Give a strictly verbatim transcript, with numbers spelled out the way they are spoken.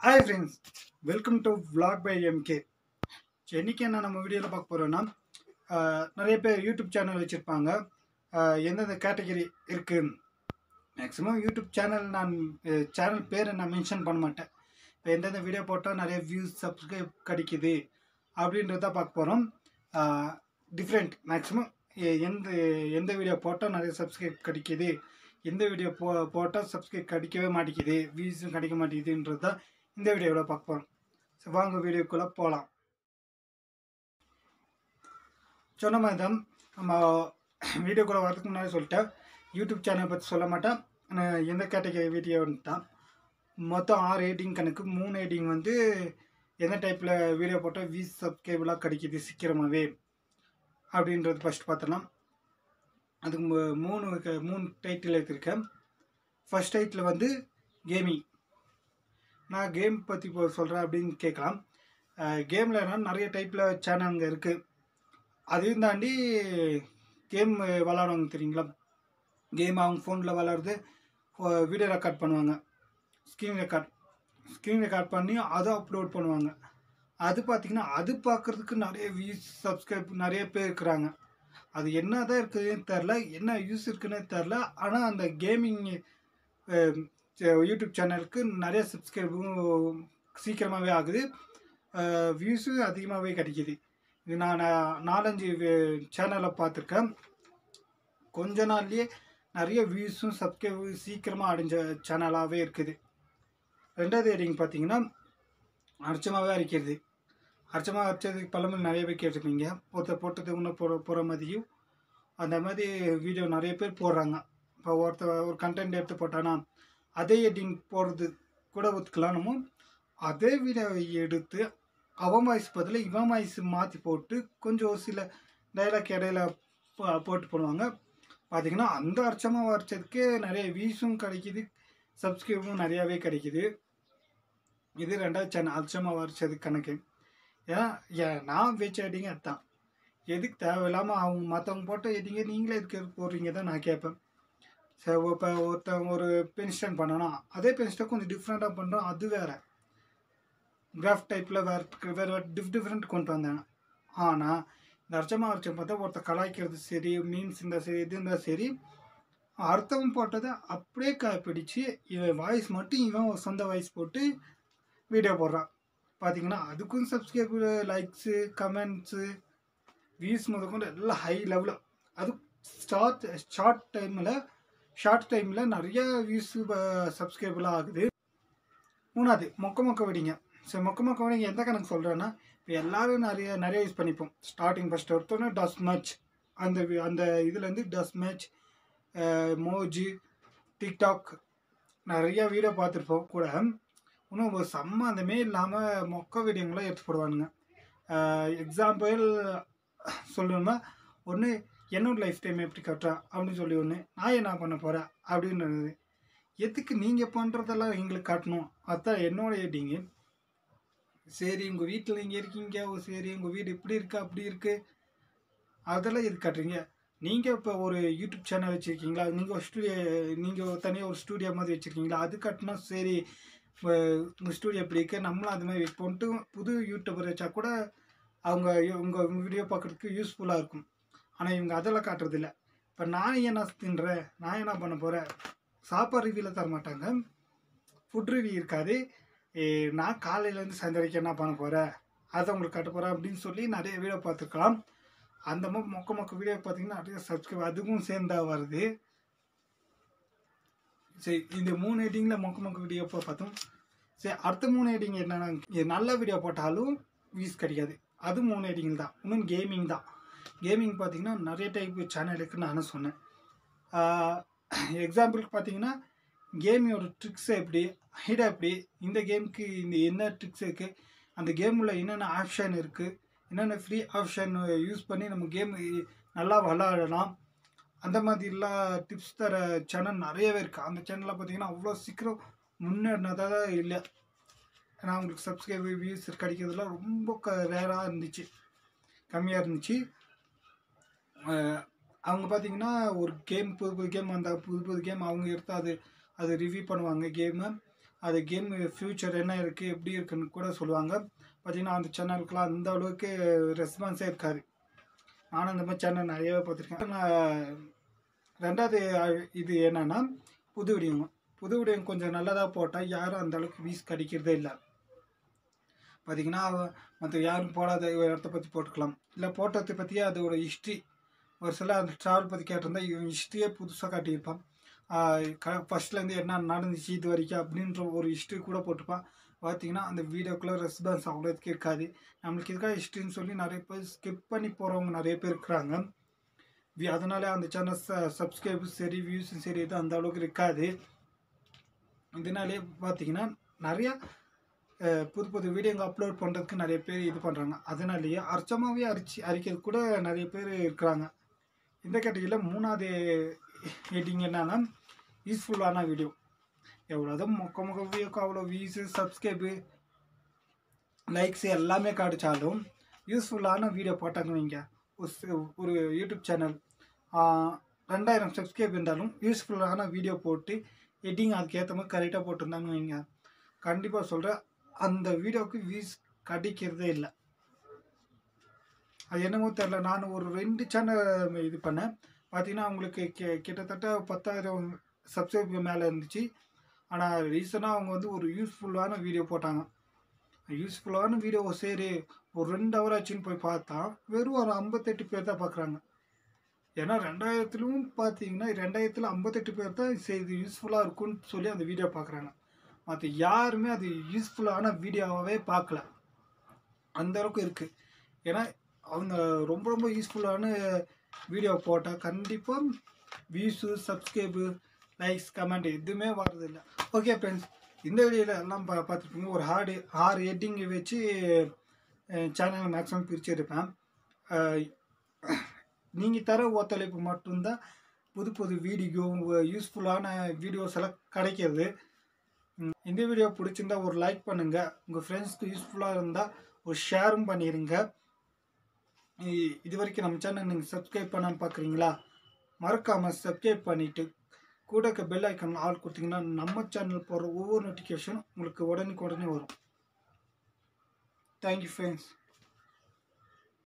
Hi friends, welcome to Vlog by M K. இன்னைக்கு என்ன நம்ம வீடியோவில் பார்க்க போகிறோன்னா நிறைய பேர் யூடியூப் சேனல் வச்சுருப்பாங்க. எந்தெந்த கேட்டகரி இருக்குது மேக்ஸிமம் யூடியூப் சேனல் நான் சேனல் பேரை நான் மென்ஷன் பண்ண மாட்டேன். இப்போ எந்தெந்த வீடியோ போட்டால் நிறைய வியூஸ் சப்ஸ்கிரைப் கிடைக்குது அப்படின்றத பார்க்க போகிறோம். டிஃப்ரெண்ட் மேக்ஸிமம் எந்த எந்த வீடியோ போட்டால் நிறைய சப்ஸ்கிரைப் கிடைக்கிது, எந்த வீடியோ போ போட்டால் சப்ஸ்கிரைப் கிடைக்கவே மாட்டேங்குது, வியூஸும் கிடைக்க மாட்டேங்குதுன்றது தான் இந்த வீடியோவில் பார்க்க போகிறோம். ஸோ வாங்க வீடியோக்குள்ளே போகலாம். சொன்ன மாதிரி தான் நம்ம வீடியோக்குள்ளே வரதுக்கு முன்னாடி சொல்லிட்டேன், யூடியூப் சேனல் பற்றி சொல்ல மாட்டேன். எந்த கேட்டகரி வீடியோன்னு தான் மொத்தம் ஆறு எடிட்டிங் கணக்கு. மூணு எடிட்டிங் வந்து எந்த டைப்பில் வீடியோ போட்டால் வியூஸ் சப்ஸ்கிரைபெலாம் கிடைக்கிது சீக்கிரமாகவே அப்படின்றது ஃபஸ்ட் பார்த்தலாம். அதுக்கு மூணு மூணு டைட்டில் எடுத்திருக்கேன். ஃபஸ்ட் டைட்டில் வந்து கேமிங். நான் கேம் பற்றி இப்போ சொல்கிறேன் அப்படின்னு கேட்கலாம். கேமில் என்ன நிறைய டைப்பில் சேனலுங்க இருக்குது. அதையும் தாண்டி கேம் விளாடுவாங்க தெரியுங்களா, கேம் அவங்க ஃபோனில் விளாடுறது வீடியோ ரெக்கார்ட் பண்ணுவாங்க, ஸ்க்ரீன் ரெக்கார்ட் ஸ்க்ரீன் ரெக்கார்ட் பண்ணி அதை அப்லோட் பண்ணுவாங்க. அது பார்த்திங்கன்னா அது பார்க்குறதுக்கு நிறைய வியூஸ் சப்ஸ்கிரைப் நிறைய பேர் இருக்கிறாங்க. அது என்ன தான் இருக்குதுன்னு தெரில, என்ன யூஸ் இருக்குன்னு தெரில. ஆனால் அந்த கேமிங் யூடியூப் சேனலுக்கு நிறைய சப்ஸ்கிரைபும் சீக்கிரமாகவே ஆகுது, வியூஸும் அதிகமாகவே கிடைக்கிது. இது நான் நாலஞ்சு சேனலை பார்த்துருக்கேன். கொஞ்ச நாள்லேயே நிறைய வியூஸும் சப்ஸ்கிரைபும் சீக்கிரமாக அடைஞ்ச சேனலாகவே இருக்குது. ரெண்டாவது எடிங் பார்த்தீங்கன்னா அர்ச்சமாகவே அரைக்கிறது. அர்ச்சமாக அரைச்சதுக்கு பழமல் நிறைய பேர் கேட்டிருப்பீங்க. ஒருத்தர் போட்டது இன்னும் போகிற போகிற மாதிரியும் அந்த மாதிரி வீடியோ நிறைய பேர் போடுறாங்க. இப்போ ஒருத்தர் ஒரு கண்டென்ட் எடுத்து போட்டானா அதே எடிங் போடுறது கூட ஒத்துக்கலாம். நம்ம அதே வீடியோவை எடுத்து அவன் வாய்ஸ் பதில் இவன் வாய்ஸ் மாற்றி போட்டு கொஞ்சம் ஒரு சில டைலாக் இடையில போட்டு போடுவாங்க. பார்த்திங்கன்னா அந்த அர்ச்சமாக வரைச்சதுக்கே நிறைய வியூஸும் கிடைக்கிது, சப்ஸ்கிரைபும் நிறையாவே கிடைக்கிது. இது ரெண்டாவது சேனல் அர்ச்சமாக வரைச்சதுக்கு கணக்கு. ஏன்னா ஏன் நான் வச்ச எடிங்க அதுதான். எதுக்கு தேவையில்லாமல் அவங்க மற்றவங்க போட்ட எடிங்க நீங்களே எதுக்கு போடுறீங்க தான் நான் கேட்பேன். சரி, இப்போ ஒருத்தவங்க ஒரு பென்ஷன் பண்ணோன்னா அதே பென்ஷனை கொஞ்சம் டிஃப்ரெண்ட்டாக பண்ணுறோம், அது வேறு கிராஃப்ட் டைப்பில் வேறு வேறு டிஃப் டிஃப்ரெண்ட் கொண்டு வந்தாங்க. ஆனால் இந்த அர்ச்சமாக அர்ச்சம் பார்த்தா ஒருத்தர் கலாய்க்கிறது சரி, மீன்ஸ் இருந்தால் சரி, எது இருந்தால் சரி, அர்த்தம் போட்டதை அப்படியே பிடிச்சி இவன் வாய்ஸ் மட்டும் இவன் சொந்த வாய்ஸ் போட்டு வீடியோ போடுறான். பார்த்திங்கன்னா அதுக்கும் சப்ஸ்கிரைப், லைக்ஸு, கமெண்ட்ஸு, வியூஸ் முதற்கொண்டு எல்லாம் ஹை லெவலில். அது ஷார்ட் ஷார்ட் டைமில் ஷார்ட் டைமில் நிறைய வியூஸு சப்ஸ்கிரைபெலாம் ஆகுது. மூணாவது மொக்க மொக்க வெடிங்க. ஸோ மொக்க மொக்க வெடிங்க எந்த கணக்கு சொல்கிறேன்னா, இப்போ எல்லோரும் நிறைய நிறைய யூஸ் பண்ணிப்போம். ஸ்டார்டிங் ஃபஸ்ட்டு ஒருத்தோன்னா டஸ் மேட்ச், அந்த அந்த இதுலேருந்து டஸ் மேட்ச், மோஜி, டிக்டாக் நிறைய வீடியோ பார்த்துருப்போம். கூட இன்னும் ஒரு சம்மந்தமே இல்லாமல் மொக்க வீடியோங்களாம் எடுத்து போடுவானுங்க. எக்ஸாம்பிள் சொல்லணும்னா, ஒன்று என்னோட லைஃப் டைம் எப்படி கட்டுறேன் அப்படின்னு சொல்லி ஒன்று, நான் என்ன பண்ண போகிறேன் அப்படின்றது. எதுக்கு நீங்கள் பண்ணுறதெல்லாம் எங்களுக்கு காட்டணும், அதுதான் என்னோட எடிங்கு. சரி உங்கள் வீட்டில் நீங்கள் இருக்கீங்க, சரி உங்கள் வீடு இப்படி இருக்குது அப்படி இருக்குது, அதெல்லாம் எது காட்டுறீங்க. நீங்கள் இப்போ ஒரு யூடியூப் சேனல் வச்சுருக்கீங்களா, நீங்கள் ஒரு ஸ்டூடியோ நீங்கள் தனியாக ஒரு ஸ்டூடியோ மாதிரி வச்சுருக்கீங்களா, அது காட்டினா சரி உங்கள் ஸ்டூடியோ எப்படி இருக்குது நம்மளும் அது மாதிரி போட்டு புது யூடியூபர் வச்சா கூட அவங்க உங்கள் வீடியோ பார்க்குறதுக்கு யூஸ்ஃபுல்லாக இருக்கும். ஆனால் இவங்க அதெல்லாம் காட்டுறதில்ல. இப்போ நான் என்ன தின்றேன், நான் என்ன பண்ண போகிறேன், சாப்பாடு ரிவ்யூவில் தர மாட்டாங்க, ஃபுட் ரிவ்யூ இருக்காது. நான் காலையிலேருந்து சாயந்தரம் என்ன பண்ண போகிறேன் அதை உங்களுக்கு காட்ட போகிறேன் அப்படின்னு சொல்லி நிறைய வீடியோ பார்த்துருக்கலாம். அந்த மாதிரி மொக்க மொக்க வீடியோ பார்த்தீங்கன்னா நிறைய சப்ஸ்கிரைப் அதுவும் சேர்ந்தா வருது. சரி, இந்த மூணு எடிங்கில் மொக்க மொக்க வீடியோ போய் பார்த்தோம். சரி, அடுத்த மூணு எடிங் என்னென்னா, நல்ல வீடியோ போட்டாலும் வியூஸ் கிடைக்காது, அது மூணு எடிங் தான். இன்னும் கேமிங் தான். கேமிங் பார்த்திங்கன்னா நிறைய டைப் சேனல் இருக்குன்னு நானும் சொன்னேன். எக்ஸாம்பிளுக்கு பார்த்தீங்கன்னா கேமியோட ட்ரிக்ஸ் எப்படி, ஹைடாக எப்படி, இந்த கேமுக்கு இந்த என்ன ட்ரிக்ஸ் இருக்குது, அந்த கேமில் என்னென்ன ஆப்ஷன் இருக்குது, என்னென்ன ஃப்ரீ ஆப்ஷன் யூஸ் பண்ணி நம்ம கேம் நல்லா விளாடலாம், அந்த மாதிரிலாம் டிப்ஸ் தர சேனல் நிறையவே இருக்குது. அந்த சேனலில் பார்த்திங்கன்னா அவ்வளோ சீக்கிரம் முன்னேறினதாக இல்லை. ஏன்னா அவங்களுக்கு சப்ஸ்கிரைபர் வியூஸ் கிடைக்கிறதுலாம் ரொம்ப க ரேராக இருந்துச்சு, கம்மியாக இருந்துச்சு. அவங்க பார்த்திங்கன்னா ஒரு கேம் புது புது கேம் வந்தால் புது புது கேம் அவங்க எடுத்து அது அது ரிவ்யூ பண்ணுவாங்க கேமை. அது கேம் ஃப்யூச்சர் என்ன இருக்குது எப்படி இருக்குன்னு கூட சொல்லுவாங்க. பார்த்திங்கன்னா அந்த சேனலுக்குலாம் அந்த அளவுக்கு ரெஸ்பான்ஸே இருக்காது. நானும் இந்த மாதிரி சேனல் நிறையவே பார்த்துருக்கேன். நான் ரெண்டாவது இது என்னென்னா புது வீடியோங்க. புது வீடியோ கொஞ்சம் நல்லதாக போட்டால் யாரும் அந்த அளவுக்கு வீஸ் கிடைக்கிறதே இல்லை. பார்த்திங்கன்னா மற்ற யாரும் போடாத இடத்த பற்றி போட்டுக்கலாம், இல்லை போட்டதை பற்றியே அதோட ஹிஸ்ட்ரி ஒரு சில அந்த ட்ராவல் பற்றி கேட்டிருந்தா இவன் ஹிஸ்ட்ரியே புதுசாக காட்டியிருப்பான். க ஃபஸ்ட்லேருந்து என்ன நடந்துச்சு இது வரைக்கும் அப்படின்ற ஒரு ஹிஸ்ட்ரி கூட போட்டுப்பான். பார்த்திங்கன்னா அந்த வீடியோக்குள்ளே ரெஸ்பான்ஸ் அவ்வளோதுக்கு இருக்காது. நம்மளுக்கு இருக்கா ஹிஸ்ட்ரின்னு சொல்லி நிறைய பேர் ஸ்கிப் பண்ணி போகிறவங்க நிறைய பேர் இருக்கிறாங்க. வி அதனால அந்த சேனல் ச சப்ஸ்கிரைபும் சரி வியூஸும் சரி இது அந்த அளவுக்கு இருக்காது. இதனாலே பார்த்திங்கன்னா நிறையா புது புது வீடியோங்க அப்லோட் பண்ணுறதுக்கு நிறைய பேர் இது பண்ணுறாங்க. அதனாலேயே அர்ச்சமாகவே அரிச்சு அரிக்கிறது கூட நிறைய பேர் இருக்கிறாங்க. இந்த கேட்டகரியில் மூணாவது ஹெட்டிங் என்னன்னா யூஸ்ஃபுல்லான வீடியோ. எவ்வளோதான் மொக்க மொக்க வீடியோக்கு அவ்வளோ வியூஸு சப்ஸ்கிரைபு லைக்ஸு எல்லாமே காட்டிச்சாலும் யூஸ்ஃபுல்லான வீடியோ போட்டாங்க வைங்க. ஒரு யூடியூப் சேனல் ரெண்டாயிரம் சப்ஸ்கிரைப் இருந்தாலும் யூஸ்ஃபுல்லான வீடியோ போட்டு எடிட்டிங் அதுக்கேற்ற மாதிரி கரெக்டாக போட்டிருந்தாங்க வைங்க, கண்டிப்பாக சொல்கிறேன் அந்த வீடியோவுக்கு வியூஸ் கிடைக்கிறதே இல்லை. அது என்னமோ தெரில. நான் ஒரு ரெண்டு சேனல் இது பண்ணேன். பார்த்திங்கன்னா அவங்களுக்கு கி கிட்டத்தட்ட பத்தாயிரம் சப்ஸ்கிரைபர் மேலே இருந்துச்சு. ஆனால் ரீசனாக அவங்க வந்து ஒரு யூஸ்ஃபுல்லான வீடியோ போட்டாங்க. யூஸ்ஃபுல்லான வீடியோ சரி ஒரு ரெண்டு ஹவர் ஆச்சுன்னு போய் பார்த்தா வெறும் ஒரு ஐம்பத்தெட்டு பேர் தான் பார்க்குறாங்க. ஏன்னா ரெண்டாயிரத்துலையும் பார்த்தீங்கன்னா ரெண்டாயிரத்தில் ஐம்பத்தெட்டு பேர் தான் சரி இது யூஸ்ஃபுல்லாக இருக்குன்னு சொல்லி அந்த வீடியோ பார்க்குறாங்க. மற்ற யாருமே அது யூஸ்ஃபுல்லான வீடியோவாகவே பார்க்கல. அந்தளவுக்கு இருக்குது. ஏன்னா அவங்க ரொம்ப ரொம்ப யூஸ்ஃபுல்லான வீடியோ போட்டால் கண்டிப்பாக வியூஸு சப்ஸ்கிரைபு லைக்ஸ் கமெண்ட் எதுவுமே வர்றதில்லை. ஓகே ஃப்ரெண்ட்ஸ், இந்த வீடியோவில் எல்லாம் பா பார்த்துருப்பீங்க. ஒரு ஹார்டு ஆறு எட்டிங்கை வச்சு சேனல் மேக்ஸிமம் பிரிச்சுருப்பேன். நீங்கள் தர ஒத்துழைப்பு மட்டும்தான் புது புது வீடியோ யூஸ்ஃபுல்லான வீடியோஸ் எல்லாம் கிடைக்கிறது. இந்த வீடியோ பிடிச்சிருந்தா ஒரு லைக் பண்ணுங்கள். உங்கள் ஃப்ரெண்ட்ஸ்க்கு யூஸ்ஃபுல்லாக இருந்தால் ஒரு ஷேரும் பண்ணிடுங்க. இது வரைக்கும் நம்ம சேனல் நீங்கள் சப்ஸ்கிரைப் பண்ணாமல் பார்க்குறீங்களா, மறக்காமல் சப்ஸ்கிரைப் பண்ணிவிட்டு கூட இருக்க பெல் ஐக்கான் ஆல் கொடுத்தீங்கன்னா நம்ம சேனல் போடுற ஒவ்வொரு நோட்டிஃபிகேஷனும் உங்களுக்கு உடனுக்கு உடனே வரும். Thank you friends.